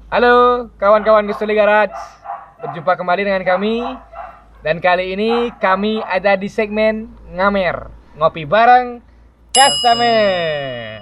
Halo kawan-kawan Gustuli Garage, berjumpa kembali dengan kami. Dan kali ini kami ada di segmen Ngamer, ngopi bareng customer.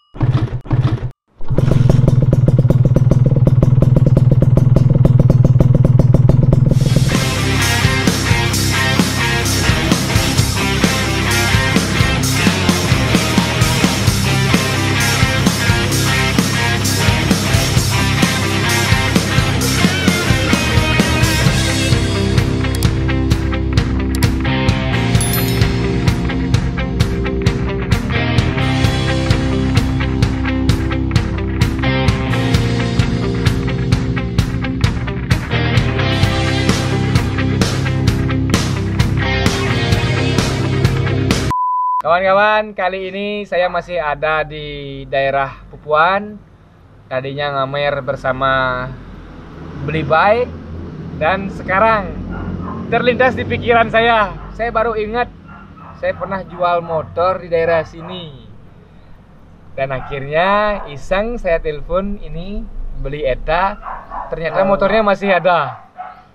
Kawan-kawan, kali ini saya masih ada di daerah Pupuan. Tadinya ngamer bersama Beli Bay. Dan sekarang terlintas di pikiran saya baru ingat saya pernah jual motor di daerah sini. Dan akhirnya iseng saya telepon ini Beli Eta. Ternyata motornya masih ada.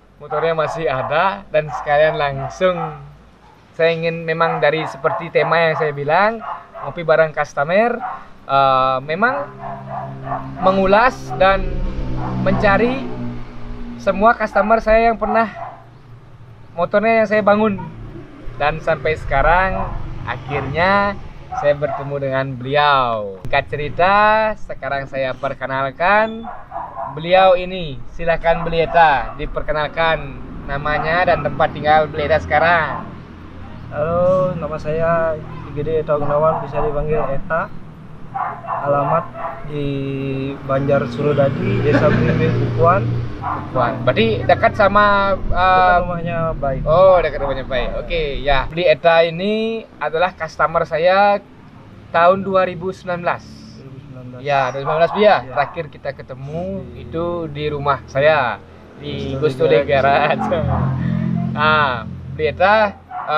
Dan sekalian langsung saya ingin memang dari seperti tema yang saya bilang, ngopi bareng customer, memang mengulas dan mencari semua customer saya yang pernah motornya yang saya bangun. Dan sampai sekarang akhirnya saya bertemu dengan beliau. Singkat cerita, sekarang saya perkenalkan beliau ini. Silakan Beli Eta diperkenalkan namanya dan tempat tinggal Beli Eta sekarang. Halo, nama saya IGD Eta Gunawan, bisa dipanggil Eta. Alamat di Banjar Surodadi, Desa Blimbing, Pupuan. Berarti dekat sama Dekat rumahnya Baik. Oh, dekat rumahnya Baik. Oke, ya. Beli Eta ini adalah customer saya tahun 2019. 2019. Ya, 2019 ya. Terakhir kita ketemu itu di rumah saya di Gustuli Garage. Nah, Beli Eta,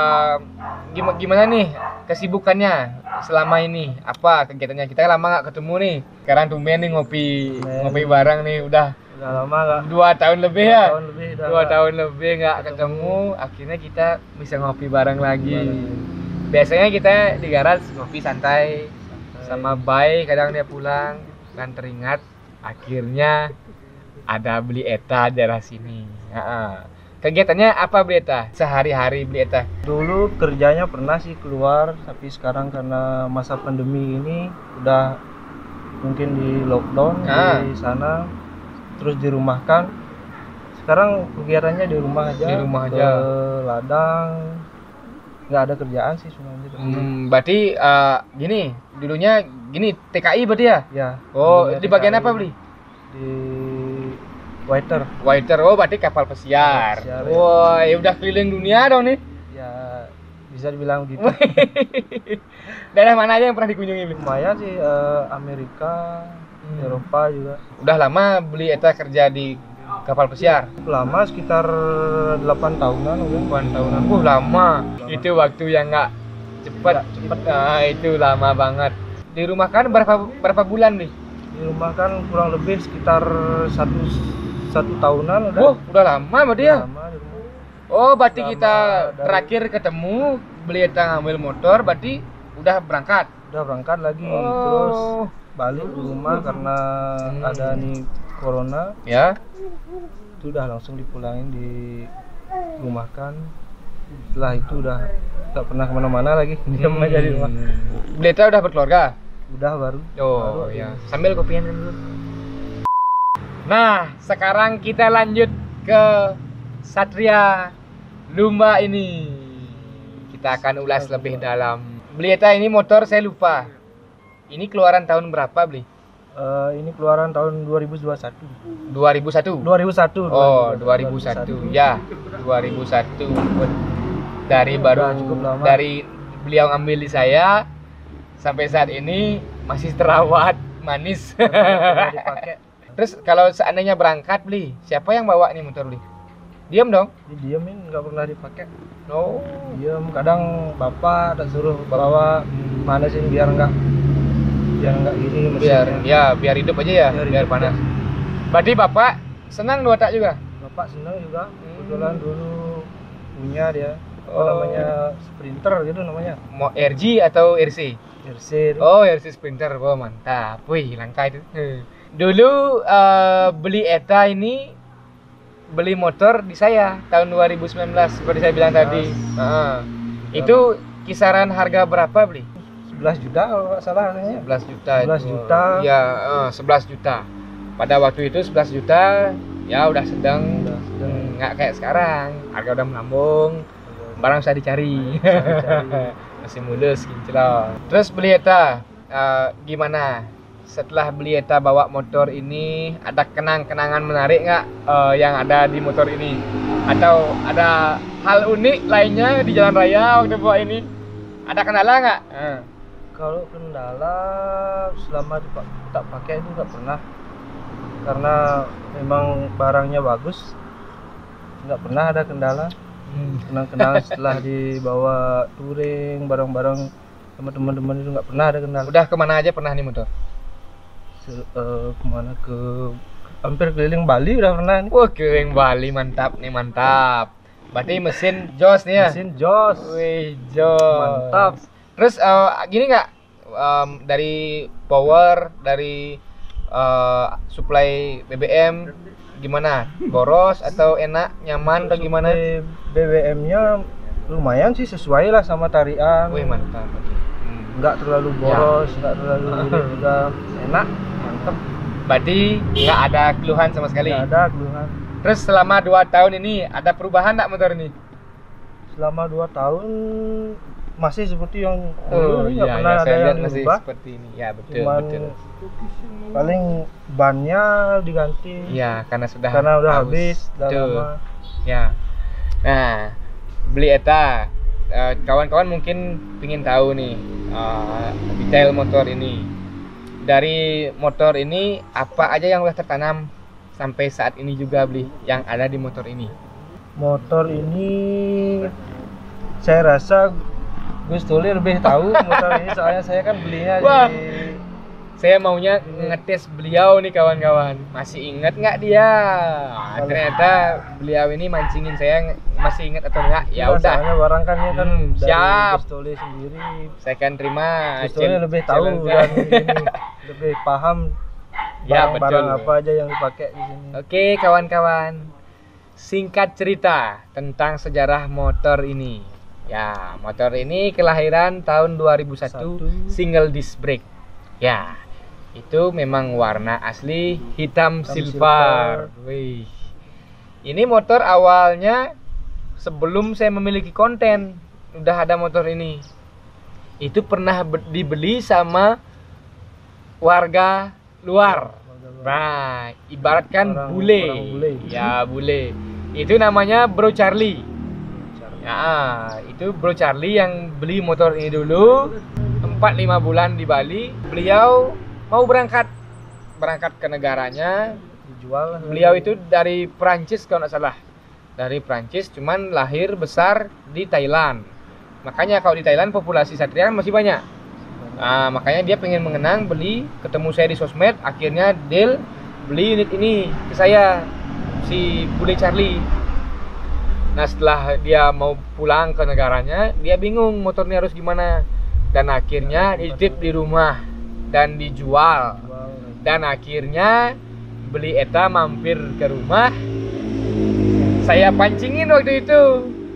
gimana nih kesibukannya selama ini? Apa kegiatannya? Kita lama nggak ketemu nih. Sekarang tumben nih ngopi bareng nih. Udah lama nggak? 2 tahun lebih ya. 2 tahun lebih nggak ketemu. Akhirnya kita bisa ngopi bareng lagi. Biasanya kita di garage ngopi santai sama Bay. Kadang dia pulang dan teringat akhirnya ada Beli Eta di daerah sini. Kegiatannya apa Beli Eta? Sehari-hari Beli Eta? Dulu kerjanya pernah sih keluar, tapi sekarang karena masa pandemi ini udah mungkin di lockdown di sana, terus dirumahkan. Sekarang kegiatannya di rumah aja. Ke ladang, nggak ada kerjaan sih sebenarnya. Berarti gini, dulunya gini TKI berarti ya? Ya. Oh, di bagian apa Beli? Di waiter. Oh berarti kapal pesiar. Wah, ya udah keliling dunia dong nih. Ya bisa dibilang gitu. Daerah mana aja yang pernah dikunjungi? Lumayan sih, Amerika, Eropa juga. Udah lama Beli Eta kerja di kapal pesiar? Lama, sekitar 8 tahunan udah. 8 tahunan. Lama. Itu waktu yang nggak cepet. Nah, itu lama banget. Di rumah kan berapa bulan nih? Di rumah kan kurang lebih sekitar satu tahunan udah. Udah lama berarti ya? Lama di rumah. Oh, berarti kita terakhir ketemu Beli Eta ngambil motor, berarti udah berangkat? Udah berangkat lagi, terus balik ke rumah karena ada nih corona. Ya. Itu udah langsung dipulangin, di rumahkan. Setelah itu udah gak pernah kemana-mana lagi, diam aja di rumah. Beli Eta udah berkeluarga? Udah baru. Ya. Sambil kopian dulu. Nah, sekarang kita lanjut ke Satria Lumba ini. Kita akan ulas lebih dalam. Beli Eta ini motor saya lupa. Ini keluaran tahun berapa Beli? Ini keluaran tahun 2021. 2001? 2001. Oh, 2001. Ya, 2001. Dari beliau ngambil di saya sampai saat ini masih terawat, manis. Dipakai. Terus kalau seandainya berangkat Beli, siapa yang bawa nih motor Beli? Diam dong? Diamin, nggak pernah dipakai. Oh, Diam, kadang bapak tak suruh bawa mana sih biar nggak gini mesinnya. biar hidup aja ya, biar panas. Berarti Bapak senang dua tak juga? Bapak senang juga. Kebetulan dulu punya dia. Apa Oh. namanya? Sprinter gitu namanya. Mau RG atau RC? RC itu. Oh, RC Sprinter. Wah, mantap. Wih, langka itu. Dulu beli ETA ini beli motor di saya tahun 2019 seperti saya bilang tadi. Itu kisaran harga berapa beli? 11 juta kalau nggak salah harganya. 11 juta. 11 juta. Ya, 11 juta. Pada waktu itu 11 juta ya udah sedang. Udah sedang. Nggak kayak sekarang. Harga udah melambung. Barang bisa dicari. Masih mulus kinclong. Terus beli ETA gimana? Setelah beli ETA bawa motor ini, ada kenang-kenangan menarik nggak yang ada di motor ini? Atau ada hal unik lainnya di jalan raya waktu bawa ini? Ada kendala nggak? Kalau kendala selama tak pakai itu nggak pernah, karena memang barangnya bagus, nggak pernah ada kendala. Kenang-kenangan setelah dibawa touring bareng-bareng sama teman-teman itu nggak pernah ada kendala. Udah kemana aja pernah nih motor? Kemana hampir keliling Bali udah pernah nih. Wah, keliling Bali, mantap nih, mantap. Berarti mesin jos nih ya? Mesin jos. Wih, jos. Mantap. Terus gini nggak, dari power, dari supply BBM gimana? Boros atau enak, nyaman atau gimana? BBM-nya lumayan sih, sesuai lah sama tarian. Wih, mantap. Nggak terlalu boros, nggak terlalu ini juga enak, mantap. Berarti nggak ada keluhan sama sekali? Nggak ada keluhan. Terus selama 2 tahun ini ada perubahan nggak motor ini? Selama 2 tahun masih seperti yang Oh dulu, nggak iya, pernah ya, ada saya lihat yang masih dirubah. seperti ini. Ya, betul, Cuman betul. paling bannya diganti. Iya, karena sudah habis, udah Betul. lama. Ya. Nah, beli ETA. Kawan-kawan mungkin pingin tahu nih detail motor ini. Dari motor ini apa aja yang udah tertanam sampai saat ini juga beli yang ada di motor ini? Motor ini saya rasa Gus Tuli lebih tahu motor ini, soalnya saya kan belinya Wah. di Saya maunya ngetes beliau nih kawan-kawan. Masih ingat nggak dia? Ternyata beliau ini mancingin saya, masih ingat atau enggak? Ya Nah, udah. soalnya barang kan dari Siap. Gus Tuli sendiri. Saya akan terima. Gus Tuli lebih tahu dan ini, lebih paham Ya, barang-barang betul. apa aja yang dipakai di sini. Oke kawan-kawan, singkat cerita tentang sejarah motor ini. Ya, motor ini kelahiran tahun 2001, single disc brake. Ya, itu memang warna asli hitam silver. Wih. Ini motor awalnya sebelum saya memiliki konten udah ada motor ini. Itu pernah dibeli sama warga luar. Nah, ibaratkan Orang bule. bule. Ya, bule. Itu namanya Bro Charlie. Ya, itu Bro Charlie yang beli motor ini dulu 4-5 bulan di Bali. Beliau mau berangkat ke negaranya. Dijual. Beliau itu dari Prancis kalau nggak salah. Dari Prancis, cuman lahir besar di Thailand. Makanya kalau di Thailand populasi Satria kan masih banyak. Nah, makanya dia pengen mengenang, beli, ketemu saya di sosmed, akhirnya deal beli unit ini ke saya, si Bule Charlie. Nah, setelah dia mau pulang ke negaranya, dia bingung motornya harus gimana. Dan akhirnya dititip di rumah dan dijual. Dan akhirnya beli ETA mampir ke rumah. Saya pancingin waktu itu.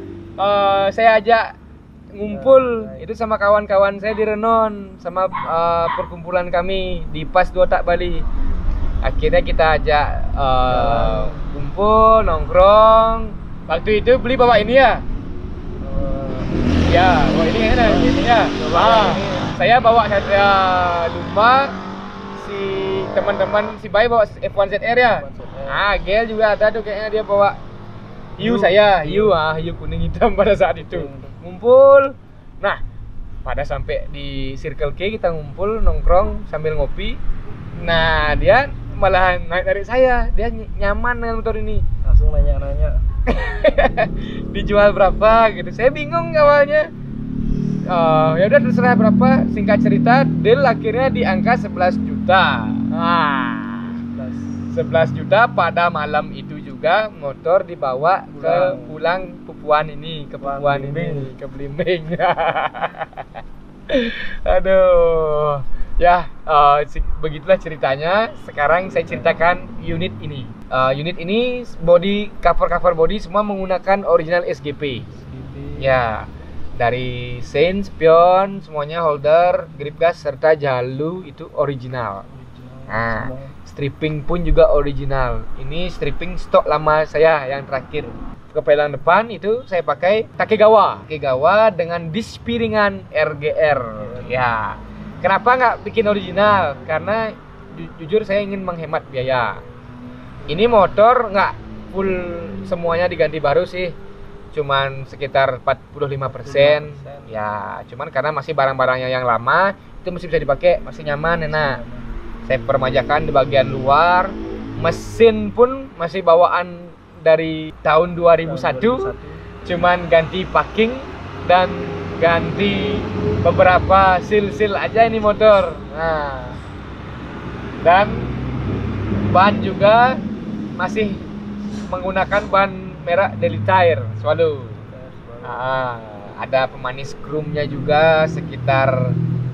Saya ajak ngumpul itu sama kawan-kawan saya di Renon, sama perkumpulan kami di Pas 2 Tak Bali. Akhirnya kita ajak kumpul, nongkrong. Waktu itu beli bawa ini ya. Ya, bawa ini kan ini ya. Saya bawa Satria Lumba, si teman-teman si Bay bawa F1 ZR ya. Gel juga ada tuh kayaknya dia bawa Hiu saya, hiu kuning hitam pada saat itu. Ngumpul. Nah, pada sampai di Circle K kita ngumpul nongkrong sambil ngopi. Nah, dia malah naik dari saya. Dia nyaman dengan motor ini. Langsung nanya-nanya. Dijual berapa gitu. Saya bingung awalnya. Ya udah terserah berapa. Singkat cerita, deal akhirnya di angka 11 juta. 11 11 juta pada malam itu juga motor dibawa ke pulang Pupuan ini, ke Pupuan ini, ke Belimbing. Aduh. Ya, begitulah ceritanya. Sekarang saya ceritakan unit ini. Unit ini body cover body semua menggunakan original SGP. Ya, dari sein, spion, semuanya holder, grip gas serta jalu itu original. Nah, stripping pun juga original. Ini stripping stok lama saya yang terakhir. Kepelang depan itu saya pakai Takegawa dengan disc piringan RGR. Ya. Kenapa nggak bikin original? Karena jujur saya ingin menghemat biaya. Ini motor nggak full semuanya diganti baru sih, cuman sekitar 45%. Ya, cuman karena masih barang-barangnya yang lama itu masih bisa dipakai, masih nyaman, enak. Saya permajakan di bagian luar. Mesin pun masih bawaan dari tahun 2001, cuman ganti packing dan ganti beberapa seal aja ini motor. Nah, dan ban juga masih menggunakan ban merek Daily Tire Swallow. Ada pemanis chrome-nya juga sekitar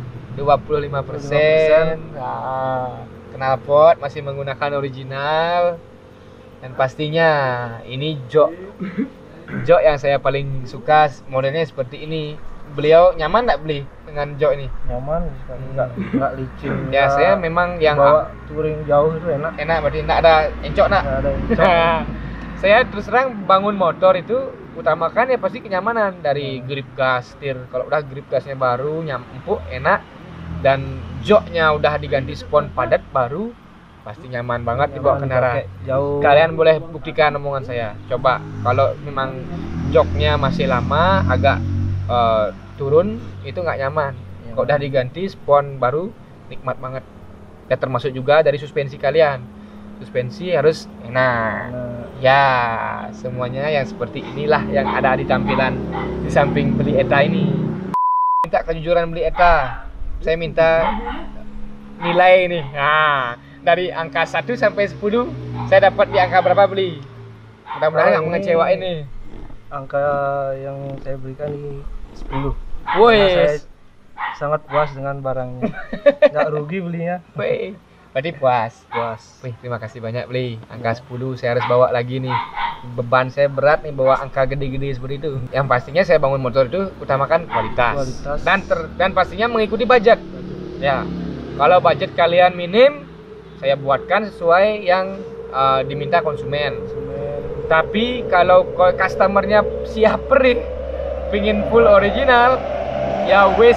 25%. Knalpot masih menggunakan original. Dan pastinya ini jok yang saya paling suka, modelnya seperti ini. Beliau nyaman nggak beli dengan jok ini? Nyaman, nggak licin. Ya, saya memang yang bawa touring jauh itu enak. Berarti nggak ada encok nak. Nggak ada encok. Saya terus terang bangun motor itu utamakan ya pasti kenyamanan dari grip gas, setir. Kalau udah grip gasnya baru, empuk, enak, dan joknya udah diganti spon padat baru, pasti nyaman banget dibawa kendaraan. Kalian boleh buktikan omongan saya. Coba kalau memang joknya masih lama, agak turun, itu nggak nyaman. Kalau udah diganti spon baru, nikmat banget. Ya termasuk juga dari suspensi kalian. Suspensi harus enak. Ya, semuanya yang seperti inilah yang ada di tampilan di samping beli ETA ini. Minta kejujuran beli ETA. Saya minta nilai ini. Nah, dari angka 1 sampai 10, saya dapat di angka berapa beli? Mudah-mudahan nggak mengecewain nih. Angka yang saya berikan di 10. Woi, saya sangat puas dengan barangnya. Nggak rugi belinya. Woi, berarti puas. Puas. Wih, terima kasih banyak beli. Angka 10 saya harus bawa lagi nih. Beban saya berat nih bawa angka gede-gede seperti itu. Yang pastinya saya bangun motor itu utamakan kualitas. Dan pastinya mengikuti budget. Ya. Kalau budget kalian minim, saya buatkan sesuai yang diminta konsumen. Tapi kalau customernya siap perih, pingin full original, ya wis,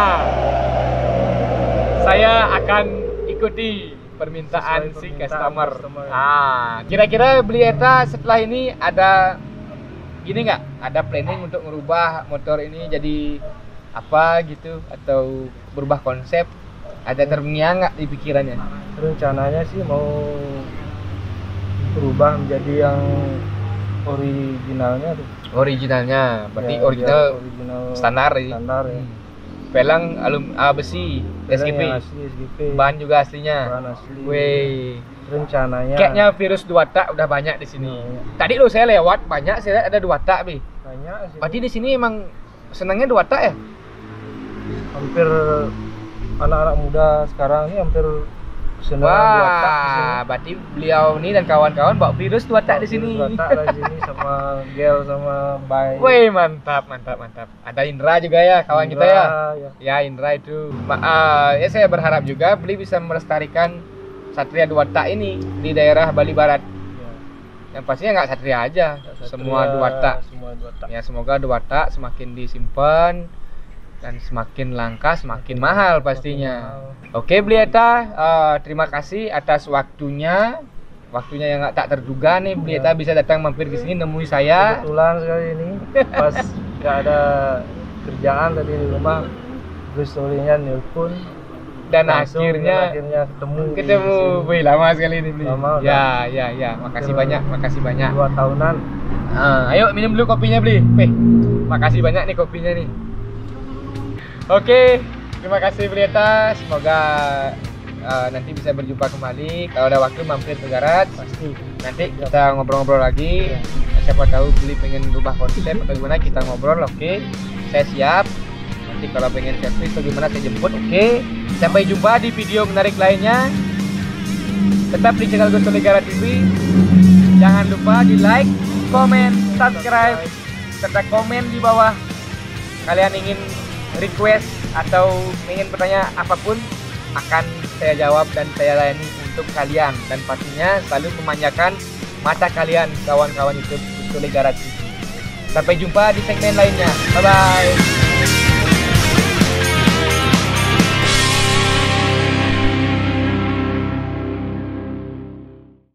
saya akan ikuti permintaan si customer. Kira-kira beli ETA setelah ini ada gini nggak? Ada planning untuk merubah motor ini jadi apa gitu, atau berubah konsep? Ada terngiang nggak di pikirannya? Rencananya sih mau berubah menjadi yang originalnya, berarti ya, original standar ya. Pelang besi SGP. Bahan juga aslinya. Bahan asli. Wih. Rencananya kayaknya virus 2 tak udah banyak di sini. Tadi lo saya lewat banyak, saya lihat ada 2 tak, Bi. Banyak sih. Berarti di sini emang senangnya 2 tak ya? Hampir anak-anak muda sekarang ini hampir senang 2 tak di sini. Berarti beliau nih dan kawan-kawan bawa virus 2 tak di sini. 2 tak di sini sama gel sama bay. Wih, mantap. Ada Indra juga ya, kawan kita ya. Ya, Indra itu. Ya saya berharap juga beli bisa melestarikan Satria 2 tak ini di daerah Bali Barat. Yang pastinya nggak Satria aja, semua 2 tak. Ya, semoga 2 tak semakin disimpan dan semakin langka, semakin mahal pastinya. Oke, beli ETA, terima kasih atas waktunya yang tak terduga nih. Beli ETA bisa datang mampir ke sini nemui saya. Kebetulan sekali ini pas nggak ada kerjaan tadi di rumah, Gus Solinya nelpon dan akhirnya ketemu. Wih, lama sekali ini. Lama, ya. Makasih banyak. 2 tahunan. Ayo minum dulu kopinya, beli. Makasih banyak nih kopinya nih. Oke, terima kasih beli ETA. Semoga nanti bisa berjumpa kembali. Kalau ada waktu mampir ke garage. Pasti. Nanti kita ngobrol-ngobrol lagi. Siapa tahu beli pengen rubah konsep atau gimana, kita ngobrol. Oke, saya siap. Nanti kalau pengen servis atau gimana saya jemput. Oke. Sampai jumpa di video menarik lainnya. Tetap di channel Gus Tony Garage TV. Jangan lupa di like, komen, subscribe, serta komen di bawah. Kalian ingin request atau ingin bertanya apapun, akan saya jawab dan saya layani untuk kalian. Dan pastinya selalu memanjakan mata kalian, kawan-kawan YouTube Gus Tony Garage TV. Sampai jumpa di segmen lainnya. Bye-bye.